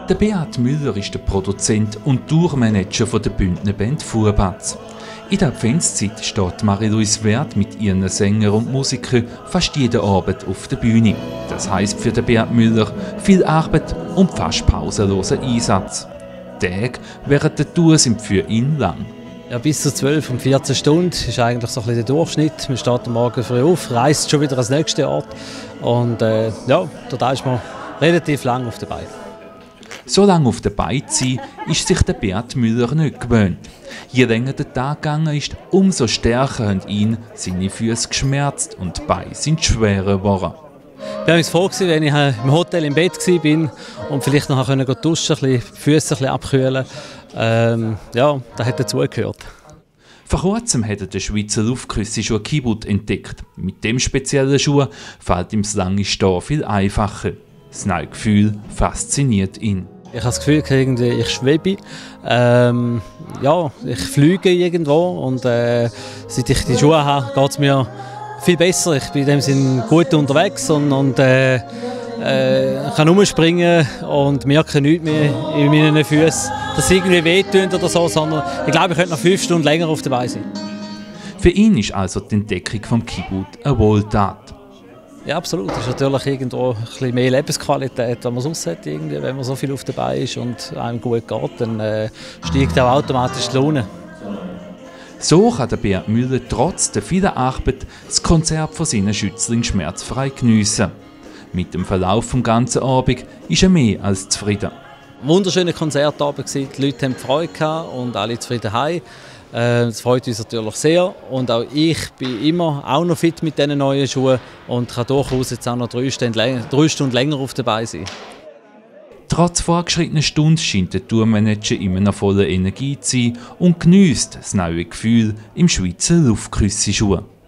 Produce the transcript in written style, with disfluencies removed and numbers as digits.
Der Beat Müller ist der Produzent und Tourmanager der Bündner Band Fuhrbatz. In der Adventszeit steht Marie-Louise Werth mit ihren Sängern und Musikern fast jeden Abend auf der Bühne. Das heisst für den Beat Müller viel Arbeit und fast pausenloser Einsatz. Tage während der Tour sind für ihn lang. Ja, bis zu 12 und 14 Stunden ist eigentlich so ein bisschen der Durchschnitt. Man steht am Morgen früh auf, reist schon wieder ans nächste Ort und ja, da ist man relativ lang auf der Beine. So lange auf der Beine zu sein, ist sich der Beat Müller nicht gewöhnt. Je länger der Tag gegangen ist, umso stärker haben ihn seine Füße geschmerzt und die Beine sind schwerer geworden. Ich war froh, wenn ich im Hotel im Bett war und vielleicht nachher duschen konnte, die Füße ein bisschen abkühlen. Ja, das hat dazugehört. Vor kurzem hat er den Schweizer Luftkrüssischuh Kibut entdeckt. Mit dem speziellen Schuh fällt ihm das lange Stehen viel einfacher. Das neue Gefühl fasziniert ihn. Ich habe das Gefühl, ich schwebe. Ja, ich fliege irgendwo und seit ich die Schuhe habe, geht es mir viel besser. Ich bin in dem Sinne gut unterwegs und kann rumspringen und merke nichts mehr in meinen Füßen, dass es irgendwie wehtut oder so, sondern ich glaube, ich könnte noch 5 Stunden länger auf der Beine sein. Für ihn ist also die Entdeckung vom Kibut eine Wohltat. Ja, absolut. Das ist natürlich irgendwo ein bisschen mehr Lebensqualität, wenn man sonst hat, irgendwie. Wenn man so viel auf der Beine ist und einem gut geht, dann steigt auch automatisch die Laune. So kann der Beat Müller trotz der vielen Arbeit das Konzert von seinen Schützlingen schmerzfrei geniessen. Mit dem Verlauf des ganzen Abends ist er mehr als zufrieden. Ein wunderschöner Konzertabend, die Leute haben Freude gehabt und alle zufrieden heim. Das freut uns natürlich sehr und auch ich bin immer auch noch fit mit diesen neuen Schuhen und kann durchaus jetzt auch noch 3 Stunden länger auf der Beine sein. Trotz vorgeschrittener Stunden scheint der Tourmanager immer noch voller Energie zu sein und geniesst das neue Gefühl im Schweizer Luftkrüssischuh.